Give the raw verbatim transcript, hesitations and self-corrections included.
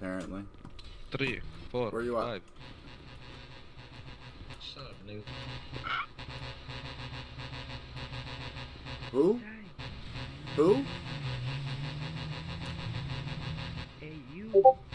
apparently. Three, four, Where you at? five. Shut up, noob. Who? Who? Hey, you.